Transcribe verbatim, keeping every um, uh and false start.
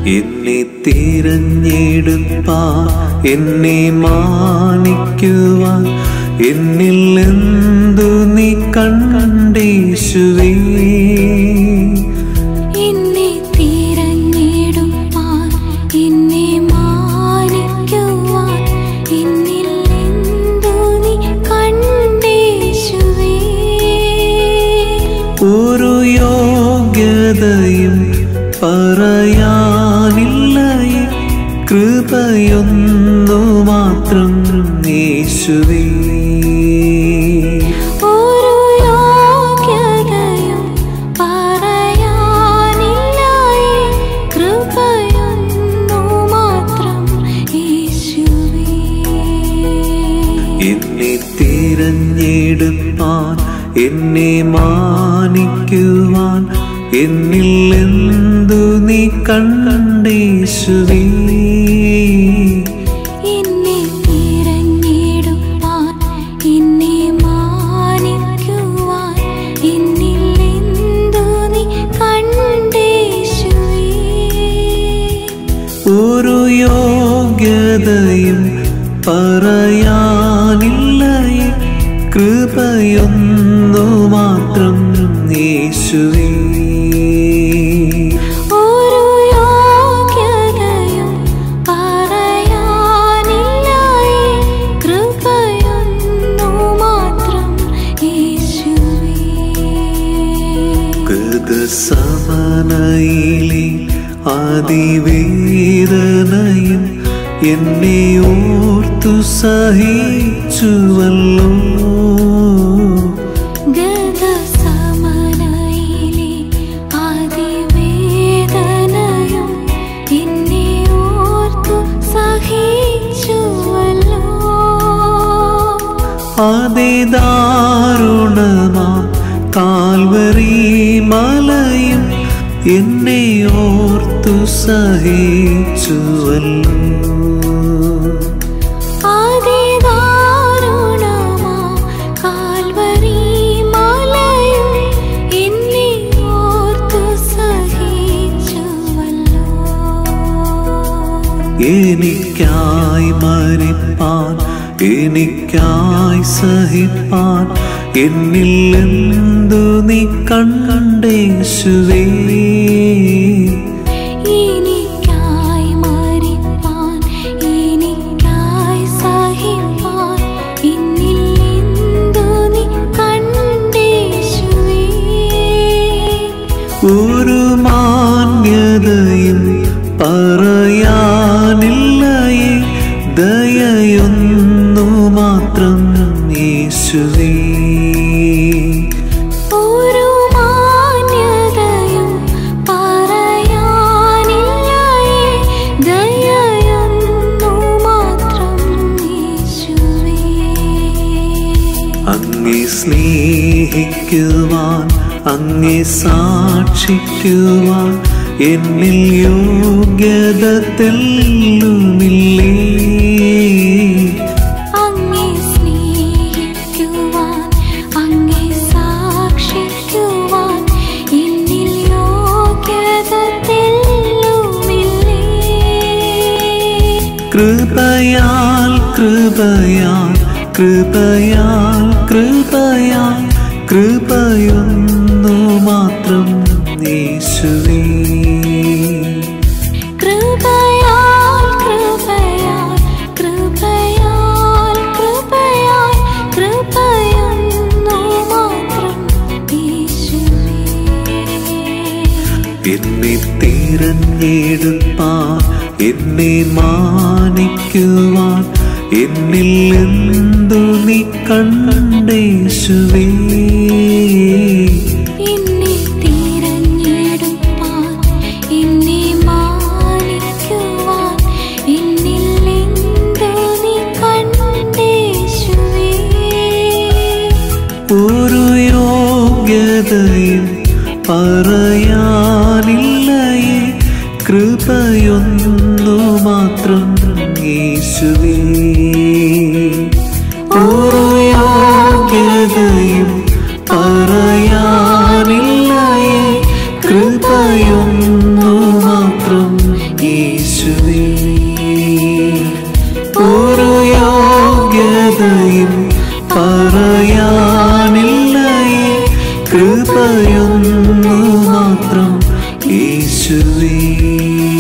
എന്നെ തിരഞ്ഞെടുപ്പാൻ എന്നെ മാനിക്കുവാൻ എന്നിൽ എന്തു നീ കണ്ടേശുവേ. എന്നെ തിരഞ്ഞെടുപ്പാൻ എന്നെ മാനിക്കുവാൻ എന്നിൽ എന്തു നീ കണ്ടേശുവേ. ഒരു യോഗ്യതയും പറയാനില്ലയേ, കൃപയൊന്നു മാത്രം യേശുവേ. ഒരു യോഗ്യതയും പറയാനില്ലയേ, കൃപയൊന്നു മാത്രം യേശുവേ. എന്നെ തിരഞ്ഞെടുപ്പാൻ എന്നെ മാനിക്കുവാൻ എന്നിൽ എന്തു നീ കണ്ടേശുവേ. എന്നെ തിരഞ്ഞെടുപ്പാൻ എന്നെ മാനിക്കുവാൻ എന്നിൽ എന്തു നീ കണ്ടേശുവേ. ഒരു യോഗ്യതയും പറയാനില്ലയേ, കൃപയൊന്നു മാത്രം യേശുവേ. ഒരു യോഗ്യതയും പറയാനില്ലയേ, കൃപയൊന്നു മാത്രം യേശുവേ. ഗതസമനയിലെ അതിവേദനയും എന്നെ ഓർത്തു സഹിച്ചുവല്ലോ. ഗതസമനയിലെ അതിവേദനയും എന്നെ ഓർത്തു സഹിച്ചുവല്ലോ. അതിദാരുണമാം കാൽവരി മലയും എന്നെ ഓർത്തു സഹിച്ചുവല്ലോ. അതിദാരുണമാം കാൽവരി മലയും എന്നെ ഓർത്തു സഹിച്ചുവല്ലോ. എനിക്കായി മരിപ്പാൻ എനിക്കായി സഹിപ്പാൻ എന്നിൽ എന്തു നീ കണ്ടേശുവേ. എനിക്കായി മരിപ്പാൻ എനിക്കായി സഹിപ്പാൻ എന്നിൽ എന്തു നീ കണ്ടേശുവേ. ഒരു മാന്യതയും പറയാനില്ലയേ, ദയയൊന്നു മാത്രം യേശുവേ. ഒരു മാന്യതയും പറയാനില്ലയേ, ദയയൊന്നു മാത്രം യേശുവേ. അങ്ങേ സ്നേഹിക്കുവാൻ അങ്ങേ സാക്ഷിക്കുവാൻ എന്നിൽ യോഗ്യത തെല്ലുമില്ലേ. അങ്ങേ സ്നേഹിക്കുവാൻ അങ്ങേ സാക്ഷിക്കുവാൻ എന്നിൽ യോഗ്യത തെല്ലുമില്ലേ. കൃപയാൽ കൃപയാൽ കൃപയാൽ കൃപയാൽ കൃപയൊന്നു മാത്രം യേശുവേ. കൃപയാൽ കൃപയാൽ കൃപയാൽ കൃപയാൽ കൃപയൊന്നു മാത്രം യേശുവേ. എന്നെ തിരഞ്ഞെടുപ്പാൻ എന്നെ മാനിക്കുവാൻ എന്നിൽ എന്തു നീ കണ്ടേശുവേ. എന്നെ തിരഞ്ഞെടുപ്പാൻ എന്നെ മാനിക്കുവാൻ എന്നിൽ എന്തു നീ കണ്ടേശുവേ. ഒരു യോഗ്യതയും പറയാനില്ലയേ, കൃപയൊന്നു മാത്രം യേശുവേ. ഒരു യോഗ്യതയും പറയാനില്ലയേ, കൃപയൊന്നു മാത്രം കൃപയൊന്നു മാത്രം യേശുവേ.